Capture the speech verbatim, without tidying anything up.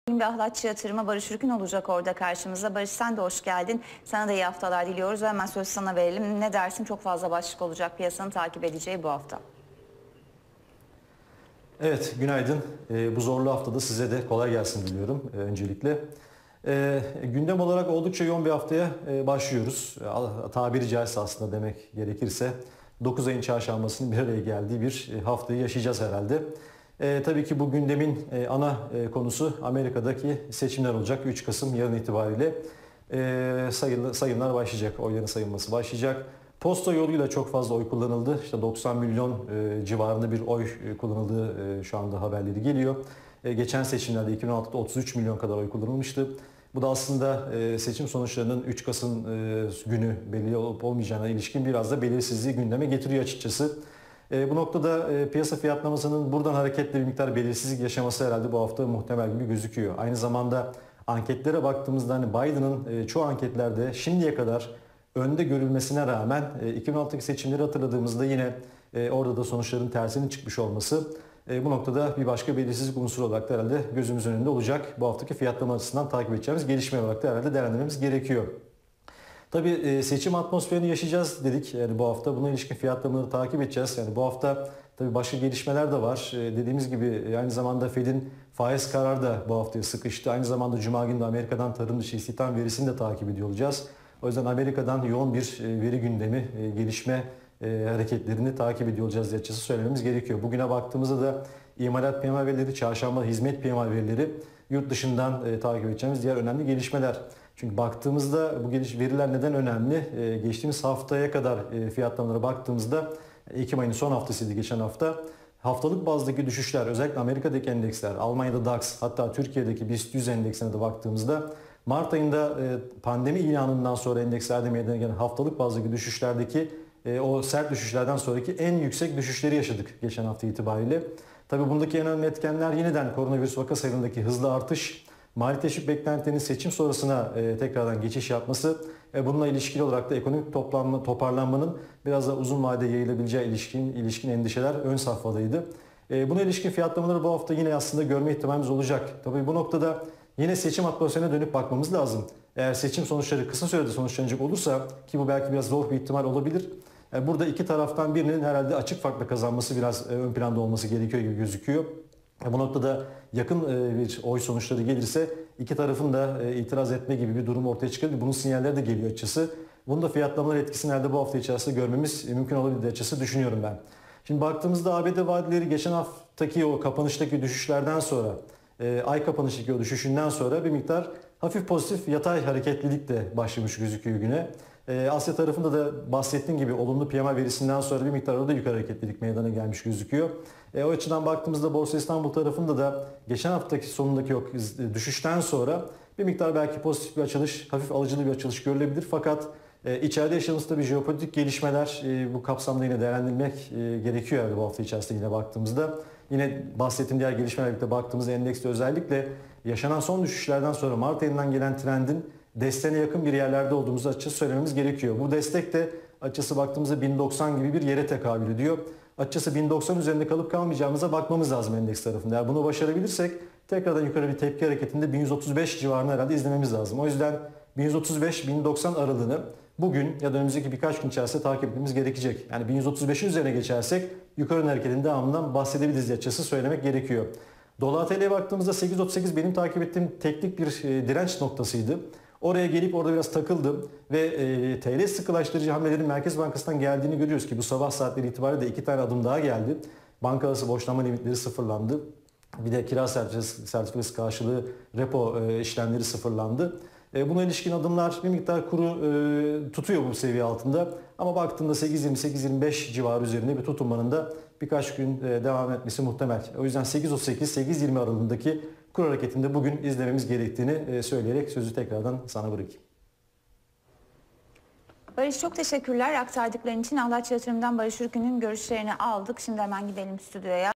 Bir Ahlatçı Yatırım'a Barış Ürkün olacak orada karşımızda. Barış, sen de hoş geldin. Sana da iyi haftalar diliyoruz ve hemen söz sana verelim. Ne dersin? Çok fazla başlık olacak piyasanın takip edeceği bu hafta. Evet, günaydın. E, bu zorlu haftada size de kolay gelsin diliyorum e, öncelikle. E, gündem olarak oldukça yoğun bir haftaya e, başlıyoruz. E, tabiri caizse aslında demek gerekirse dokuz ayın çarşambasının bir araya geldiği bir e, haftayı yaşayacağız herhalde. E, tabii ki bu gündemin e, ana e, konusu Amerika'daki seçimler olacak. üç Kasım yarın itibariyle e, sayılı, sayımlar başlayacak, oyların sayılması başlayacak. Posta yoluyla çok fazla oy kullanıldı. İşte doksan milyon e, civarında bir oy e, kullanıldığı e, şu anda haberleri geliyor. E, geçen seçimlerde iki bin on altıda otuz üç milyon kadar oy kullanılmıştı. Bu da aslında e, seçim sonuçlarının üç Kasım e, günü belli olup olmayacağına ilişkin biraz da belirsizliği gündeme getiriyor açıkçası. E, bu noktada e, piyasa fiyatlamasının buradan hareketle bir miktar belirsizlik yaşaması herhalde bu hafta muhtemel gibi gözüküyor. Aynı zamanda anketlere baktığımızda hani Biden'ın e, çoğu anketlerde şimdiye kadar önde görülmesine rağmen iki bin on altıdaki seçimleri hatırladığımızda yine orada da sonuçların tersinin çıkmış olması bu noktada bir başka belirsizlik unsuru olarak da herhalde gözümüzün önünde olacak. Bu haftaki fiyatlama açısından takip edeceğimiz gelişme olarak da herhalde değerlendirmemiz gerekiyor. Tabii seçim atmosferini yaşayacağız dedik yani bu hafta. Buna ilişkin fiyatlamaları takip edeceğiz. Yani bu hafta tabii başka gelişmeler de var. Dediğimiz gibi aynı zamanda Fed'in faiz kararı da bu haftaya sıkıştı. Aynı zamanda Cuma günü de Amerika'dan tarım dışı istihdam verisini de takip ediyor olacağız. O yüzden Amerika'dan yoğun bir veri gündemi, gelişme hareketlerini takip ediyor olacağız diye açıkçası söylememiz gerekiyor. Bugüne baktığımızda da imalat P M I verileri, çarşamba hizmet P M I verileri yurt dışından takip edeceğimiz diğer önemli gelişmeler. Çünkü baktığımızda bu veriler neden önemli? Geçtiğimiz haftaya kadar fiyatlamalara baktığımızda Ekim ayının son haftasıydı geçen hafta. Haftalık bazdaki düşüşler, özellikle Amerika'daki endeksler, Almanya'da DAX, hatta Türkiye'deki BIST yüz endeksine de baktığımızda Mart ayında pandemi ilanından sonra endekslerde meydana gelen haftalık bazdaki düşüşlerdeki o sert düşüşlerden sonraki en yüksek düşüşleri yaşadık geçen hafta itibariyle. Tabii bundaki en önemli etkenler yeniden koronavirüs vaka sayılarındaki hızlı artış, mali teşvik beklentilerinin seçim sonrasına tekrardan geçiş yapması ve bununla ilişkili olarak da ekonomik toplanma, toparlanmanın biraz da uzun vadede yayılabileceği ilişkin, ilişkin endişeler ön safhadaydı. Buna ilişkin fiyatlamaları bu hafta yine aslında görme ihtimalimiz olacak. Tabii bu noktada yine seçim atmosferine dönüp bakmamız lazım. Eğer seçim sonuçları kısa sürede sonuçlanacak olursa, ki bu belki biraz zor bir ihtimal olabilir, burada iki taraftan birinin herhalde açık farkla kazanması biraz ön planda olması gerekiyor gibi gözüküyor. Bu noktada yakın bir oy sonuçları gelirse iki tarafın da itiraz etme gibi bir durum ortaya çıkabilir. Bunun sinyalleri de geliyor açıkçası. Bunun da fiyatlamalar etkisini herhalde bu hafta içerisinde görmemiz mümkün olabilir açıkçası düşünüyorum ben. Şimdi baktığımızda A B D vadeleri geçen haftaki o kapanıştaki düşüşlerden sonra, ay kapanıştaki o düşüşünden sonra bir miktar hafif pozitif yatay hareketlilikle başlamış gözüküyor güne. Asya tarafında da bahsettiğim gibi olumlu P M I verisinden sonra bir miktar orada yukarı hareketlilik meydana gelmiş gözüküyor. E, o açıdan baktığımızda Borsa İstanbul tarafında da geçen haftaki sonundaki o düşüşten sonra bir miktar belki pozitif bir açılış, hafif alıcılı bir açılış görülebilir. Fakat e, içeride yaşadığımız tabii jeopolitik gelişmeler e, bu kapsamda yine değerlendirilmek e, gerekiyor yani bu hafta içerisinde yine baktığımızda. Yine bahsettiğim diğer gelişmelerle birlikte baktığımızda endekste özellikle yaşanan son düşüşlerden sonra Mart ayından gelen trendin desteğine yakın bir yerlerde olduğumuzu açıkçası söylememiz gerekiyor. Bu destek de açıkçası baktığımızda bin doksan gibi bir yere tekabül ediyor. Açıkçası bin doksan üzerinde kalıp kalmayacağımıza bakmamız lazım endeks tarafında. Eğer bunu başarabilirsek tekrardan yukarı bir tepki hareketinde bin yüz otuz beş civarını herhalde izlememiz lazım. O yüzden bin yüz otuz beş bin doksan aralığını bugün ya da önümüzdeki birkaç gün içerisinde takip etmemiz gerekecek. Yani bin yüz otuz beşin üzerine geçersek yukarı hareketin devamından bahsedebiliriz diye açıkçası söylemek gerekiyor. Dolar T L'ye baktığımızda sekiz yüz otuz sekiz benim takip ettiğim teknik bir direnç noktasıydı. Oraya gelip orada biraz takıldım ve e, T L sıkılaştırıcı hamlelerin Merkez Bankası'ndan geldiğini görüyoruz ki bu sabah saatleri itibariyle de iki tane adım daha geldi. Banka arası borçlanma limitleri sıfırlandı. Bir de kira sertifikası karşılığı repo e, işlemleri sıfırlandı. E, buna ilişkin adımlar bir miktar kuru e, tutuyor bu seviye altında. Ama baktığımda sekiz yirmi sekiz yirmi beş civarı üzerinde bir tutunmanın da birkaç gün e, devam etmesi muhtemel. O yüzden sekiz otuz sekiz sekiz yirmi aralığındaki kur hareketinde bugün izlememiz gerektiğini e, söyleyerek sözü tekrardan sana bırakayım. Barış, çok teşekkürler aktardıkların için. Ahlatçı Yatırım'dan Barış Ürkün'ün görüşlerini aldık. Şimdi hemen gidelim stüdyoya.